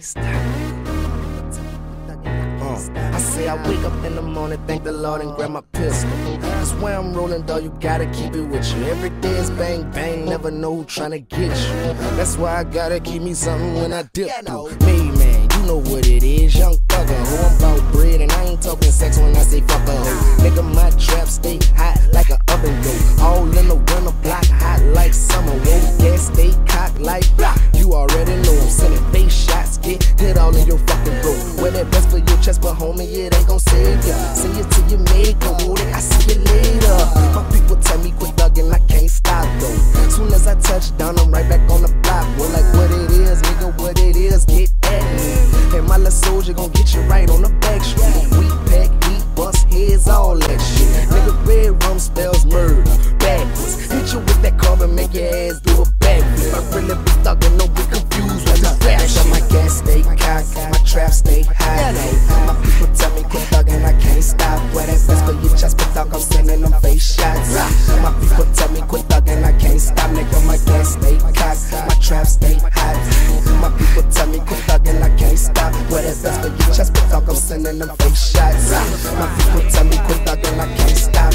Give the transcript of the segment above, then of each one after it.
I say I wake up in the morning, thank the Lord, and grab my pistol. Cause where I'm rolling, dawg, you gotta keep it with you. Every day is bang bang, never know who tryna get you. That's why I gotta keep me something when I dip through. Me, man, you know what it is, young thugger. Who I'm about bread, and I ain't talking sex when I say fuck a hoe. Nigga, my trap stay hot like an oven go. All in the winter, block hot like summer. Whoa, gas stay cocked like block. You already know I'm sending face shots, get hit all in your fucking bro. Wear that best for your chest, but homie, it ain't gon' save ya. Send you to your maker, whoa, I see you later. My people tell me quit thugging, I can't stop though. Soon as I touch down, I'm right back on the block. Well, like what it is, nigga, what it is, get at me. And my little soldier gon' get you right on the back street. We pack, heat, bust heads, all that shit. Nigga, red rum spells murder, backwards. Hit you with that carbon, make your ass do a backflip. I really be thugging, don't be confused with the rap shit. My gas stay cocked, my trap stay high. My people tell me quit thugging, I can't stop. Wear that vest for your chest, but dog, I'm sending them face shots. My people tell me quit thugging, I can't stop. Nigga, my gas stay cocked, my trap stay high. My people tell me quit thugging, I can't stop. Wear that vest for your chest, but dog, I'm sending them face shots. My people tell me quit thugging, I can't stop.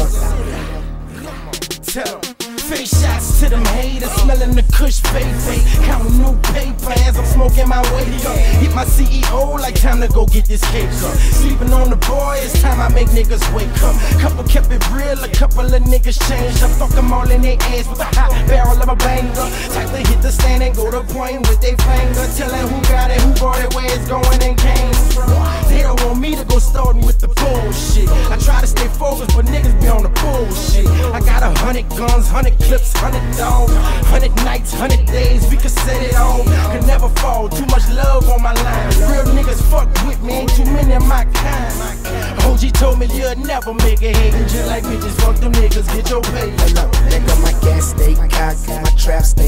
Tell face shots to them haters, smelling the kush baby. Counting new paper as I'm smoking my way up. Hit my CEO like time to go get this cake up. Sleeping on the boy, it's time I make niggas wake up. Couple kept it real, a couple of niggas changed up. Fuck them all in their ass with a hot barrel of a banger. Type to hit the stand and go to point with their finger. Telling who got it, who brought it, where it's going and came from. They don't want me to go starting with the bullshit. I try to stay focused, but niggas be on the bullshit. I got 100 guns, 100 clips, 100 dogs, 100 nights, 100 days, we can set it all. Can never fall, too much love on my line. Real niggas fuck with me, ain't too many of my kind. OG told me you'll never make it hating. Just like bitches, fuck them niggas, get your pay. Nigga, my gas stay cocked, my trap stay